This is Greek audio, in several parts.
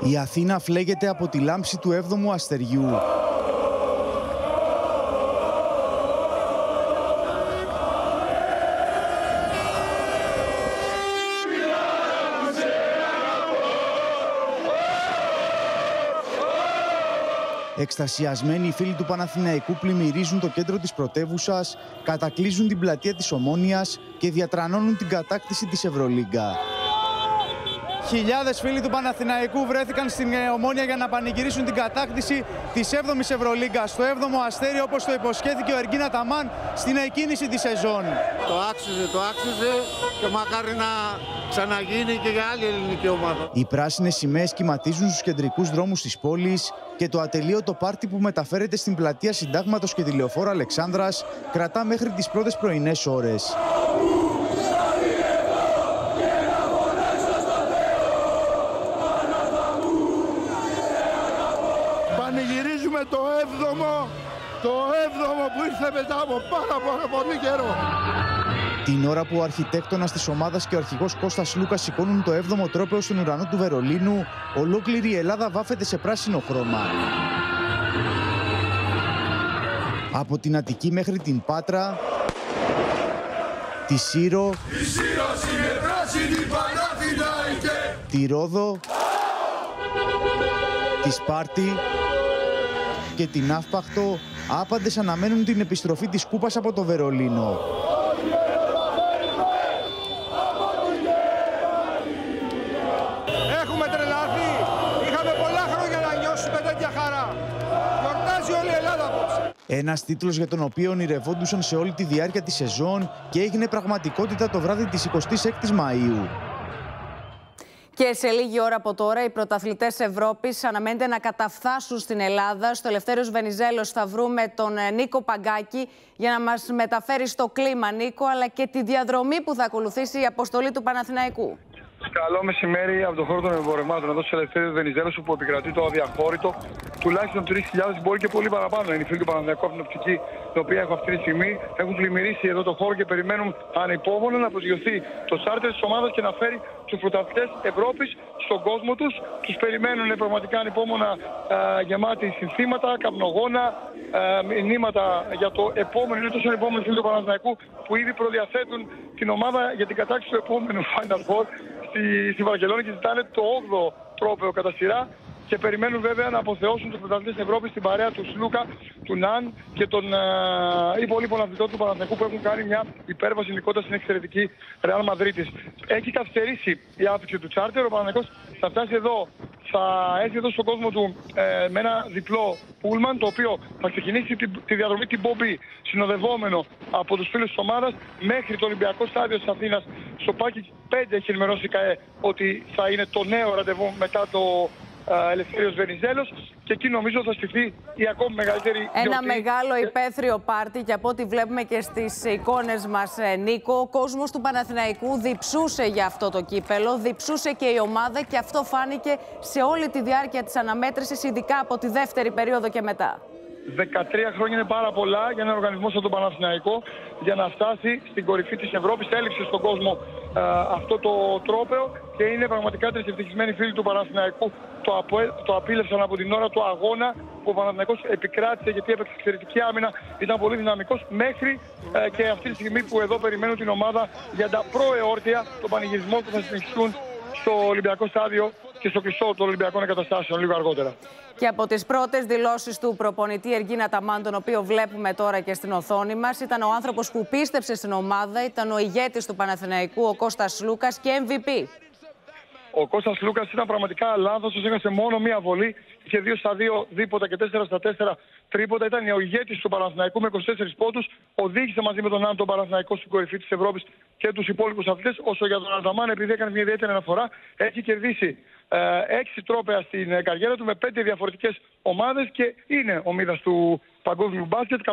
Η Αθήνα φλέγεται από τη λάμψη του 7ου αστεριού. Εκστασιασμένοι οι φίλοι του Παναθηναϊκού πλημμυρίζουν το κέντρο της πρωτεύουσας, κατακλείζουν την πλατεία της Ομόνοιας και διατρανώνουν την κατάκτηση της Ευρωλίγκα. Χιλιάδες φίλοι του Παναθηναϊκού βρέθηκαν στην Ομόνια για να πανηγυρίσουν την κατάκτηση της 7ης Ευρωλίγκας, στο 7ο αστέρι, όπως το υποσχέθηκε ο Εργίν Αταμάν στην εκκίνηση της σεζόν. Το άξιζε και μακάρι να ξαναγίνει και για άλλη ελληνική ομάδα. Οι πράσινες σημαίες κυματίζουν στους κεντρικούς δρόμους της πόλης και το ατελείωτο πάρτι που μεταφέρεται στην πλατεία Συντάγματος και τη Λεωφόρο Αλεξάνδρας κρατά μέχρι τις πρώτες πρωινές ώρες. Πανηγυρίζουμε το 7ο που ήρθε μετά από πάρα πολύ καιρό. Την ώρα που ο αρχιτέκτονας της ομάδας και ο αρχηγός Κώστας Λούκας σηκώνουν το 7ο τρόπαιο στον ουρανό του Βερολίνου, ολόκληρη η Ελλάδα βάφεται σε πράσινο χρώμα. Από την Αττική μέχρι την Πάτρα, τη Σύρο, τη Ρόδο, τη Σπάρτη και την Αύπαχτο, άπαντες αναμένουν την επιστροφή της κούπας από το Βερολίνο. Έχουμε τρελαθεί. Είχαμε πολλά χρόνια να νιώσουμε τέτοια χαρά. Γιορτάζει όλη η Ελλάδα απόψε. Ένας τίτλος για τον οποίο ονειρευόντουσαν σε όλη τη διάρκεια της σεζόν και έγινε πραγματικότητα το βράδυ της 26ης Μαΐου. Και σε λίγη ώρα από τώρα, οι πρωταθλητές Ευρώπης αναμένεται να καταφθάσουν στην Ελλάδα. Στο Ελευθέριος Βενιζέλος θα βρούμε τον Νίκο Παγκάκη για να μας μεταφέρει στο κλίμα, Νίκο, αλλά και τη διαδρομή που θα ακολουθήσει η αποστολή του Παναθηναϊκού. Καλό μεσημέρι από τον χώρο των εμπορευμάτων εδώ στο Ελευθέριος Βενιζέλος, όπου επικρατεί το αδιαχώρητο. Τουλάχιστον 3.000, μπορεί και πολύ παραπάνω. Είναι οι φίλοι του Παναθηναϊκού από την οπτική, την οποία έχω αυτή τη στιγμή. Έχουν πλημμυρίσει εδώ το χώρο και περιμένουν ανυπόμονα να προσγειωθεί το τσάρτερ της ομάδας και να φέρει τους πρωταθλητές Ευρώπης στον κόσμο τους. Τους περιμένουν πραγματικά ανυπόμονα, γεμάτοι συνθήματα, καπνογόνα, μηνύματα για το επόμενο. Είναι τόσο επόμενο φίλοι του Παναθηναϊκού που ήδη προδιαθέτουν την ομάδα για την κατάκτηση του επόμενου Final Four στη Βαρκελόνη και ζητάνε το 8ο τρόπαιο κατά σειρά και περιμένουν βέβαια να αποθεώσουν τους πρωταθλητές Ευρώπης στην παρέα του Σλούκα, του Ναν και των υπολείπων αθλητών του Παναθηναϊκού που έχουν κάνει μια υπέρβαση νικώντας στην εξαιρετική Ρεάλ Μαδρίτης. Έχει καθυστερήσει η άφηξη του τσάρτερ. Ο Παναθηναϊκός θα φτάσει εδώ, θα έρθει εδώ στον κόσμο του με ένα διπλό πούλμαν, το οποίο θα ξεκινήσει τη διαδρομή την Μπομπή, συνοδευόμενο από τους φίλους της ομάδας μέχρι το Ολυμπιακό Στάδιο της Αθήνας. Στο Πάκη 5 έχει ενημερώσει η ΚΑΕ ότι θα είναι το νέο ραντεβού μετά το Ελευθέριος Βενιζέλος και εκεί νομίζω θα στηθεί η ακόμη μεγαλύτερη γιορτή. Ένα μεγάλο υπαίθριο πάρτι και από ό,τι βλέπουμε και στις εικόνες μας, Νίκο, ο κόσμος του Παναθηναϊκού διψούσε για αυτό το κύπελο, διψούσε και η ομάδα και αυτό φάνηκε σε όλη τη διάρκεια της αναμέτρησης, ειδικά από τη δεύτερη περίοδο και μετά. 13 χρόνια είναι πάρα πολλά για έναν οργανισμό σαν τον Παναθηναϊκό για να φτάσει στην κορυφή της Ευρώπης. Έλειψε στον κόσμο αυτό το τρόπαιο και είναι πραγματικά τρισευτυχισμένοι φίλοι του Παναθηναϊκού. Το απείλευσαν από την ώρα του αγώνα που ο Παναθηναϊκός επικράτησε γιατί έπαιξε εξαιρετική άμυνα, ήταν πολύ δυναμικός μέχρι και αυτή τη στιγμή που εδώ περιμένουν την ομάδα για τα προεόρτια των πανηγυρισμών που θα συνεχιστούν στο Ολυμπιακό Στάδιο και στο κλειστό των Ολυμπιακών Εγκαταστάσεων λίγο αργότερα. Και από τις πρώτες δηλώσεις του προπονητή Εργίν Αταμάν, τον οποίο βλέπουμε τώρα και στην οθόνη μας, ήταν ο άνθρωπος που πίστεψε στην ομάδα, ήταν ο ηγέτης του Παναθηναϊκού, ο Κώστας Λούκας και MVP. Ο Κώστας Λούκας ήταν πραγματικά λάθος, έχασε μόνο μία βολή, είχε 2 στα 2 δίποτα και 4 στα 4 τρίποτα. Ήταν ο ηγέτης του Παναθηναϊκού με 24 πόντους. Οδήγησε μαζί με τον Άν τον Παναθηναϊκό στην κορυφή της Ευρώπης και τους υπόλοιπους αθλητές. Όσο για τον Αταμάν, επειδή έκανε μια ιδιαίτερη αναφορά, έχει κερδίσει 6 τρόπαια στην καριέρα του με 5 διαφορετικές ομάδες και είναι ομίδας του παγκόσμιου μπάσκετ, καθώς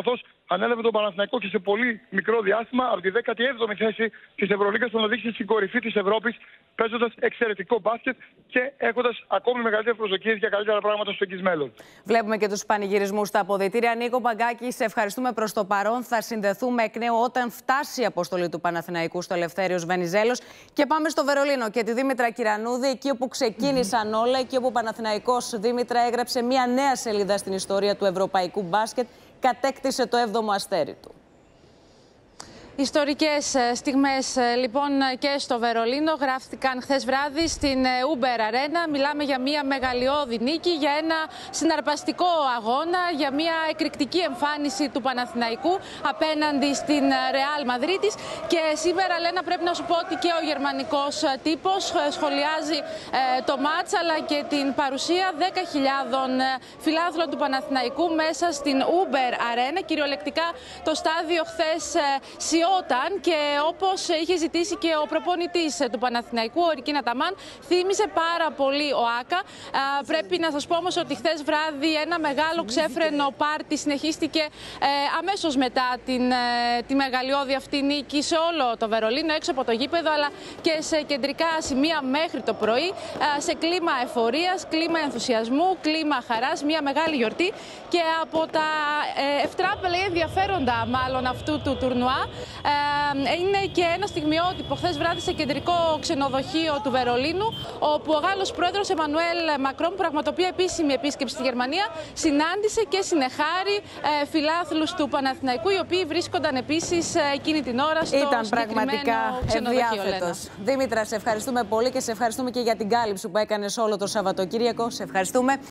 ανέλαβε τον Παναθηναϊκό και σε πολύ μικρό διάστημα από τη 17η θέση της Ευρωλίγκας τον οδήγησε στην κορυφή της Ευρώπης, παίζοντας εξαιρετικό μπάσκετ και έχοντας ακόμη μεγαλύτερες προσδοκίες για καλύτερα πράγματα στο εγγύς μέλλον. Βλέπουμε και τους πανηγυρισμούς στα αποδυτήρια. Νίκο Παγκάκη, σε ευχαριστούμε προς το παρόν. Θα συνδεθούμε εκ νέου όταν φτάσει η αποστολή του Παναθηναϊκού στο Ελευθέριος Βενιζέλος. Και πάμε στο Βερολίνο και τη Δήμητρα Κυρανούδη, εκεί όπου ξεκίνησαν όλα, εκεί όπου ο Παναθηναϊκός, Δήμητρα, έγραψε μια νέα σελίδα στην ιστορία του ευρωπαϊκού μπάσκετ. Κατέκτησε το 7ο αστέρι του. Ιστορικές στιγμές λοιπόν και στο Βερολίνο γράφτηκαν χθες βράδυ στην Uber Arena. Μιλάμε για μια μεγαλειώδη νίκη, για ένα συναρπαστικό αγώνα, για μια εκρηκτική εμφάνιση του Παναθηναϊκού απέναντι στην Real Μαδρίτης. Και σήμερα, Λένα, πρέπει να σου πω ότι και ο γερμανικός τύπος σχολιάζει το μάτς αλλά και την παρουσία 10.000 φιλάθλων του Παναθηναϊκού μέσα στην Uber Arena. Κυριολεκτικά το στάδιο χθες και όπως είχε ζητήσει και ο προπονητής του Παναθηναϊκού, ο Ρικίν Αταμάν, θύμισε πάρα πολύ ο Άκα. Πρέπει να σας πω όμως ότι χθες βράδυ ένα μεγάλο ξέφρενο πάρτι συνεχίστηκε αμέσως μετά τη μεγαλειώδη αυτή νίκη σε όλο το Βερολίνο, έξω από το γήπεδο αλλά και σε κεντρικά σημεία μέχρι το πρωί, σε κλίμα εφορίας, κλίμα ενθουσιασμού, κλίμα χαράς, μια μεγάλη γιορτή. Και από τα ευτράπελα ενδιαφέροντα μάλλον αυτού του τουρνουά είναι και ένα στιγμιότυπο χθες βράδυ σε κεντρικό ξενοδοχείο του Βερολίνου, όπου ο Γάλλος πρόεδρος Εμμανουέλ Μακρόν, που πραγματοποιεί επίσημη επίσκεψη στη Γερμανία, συνάντησε και συνεχάρη φιλάθλους του Παναθηναϊκού, οι οποίοι βρίσκονταν επίσης εκείνη την ώρα στο συγκεκριμένο ξενοδοχείο. Δήμητρα, σε ευχαριστούμε πολύ και σε ευχαριστούμε και για την κάλυψη που έκανες όλο το Σαββατοκύριακο. Σε ευχαριστούμε.